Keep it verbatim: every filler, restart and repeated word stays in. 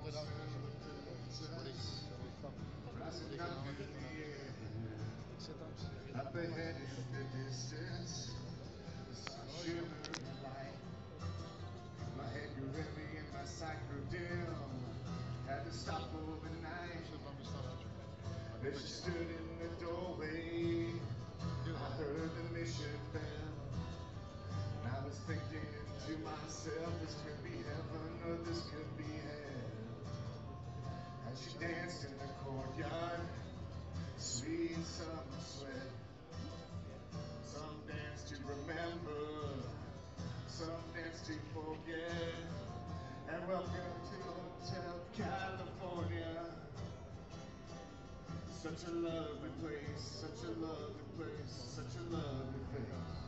Up ahead in the distance, the sun shimmering light. My head grew heavy and my sight grew dim. Had to stop overnight. As she stood in the doorway, I heard the mission bell. And I was thinking to myself, this could be heaven or this could be hell. As she danced in the courtyard, sweet summer sweat. Some dance to remember, some dance to forget. And welcome to Hotel California. Such a lovely place, such a lovely place, such a lovely place.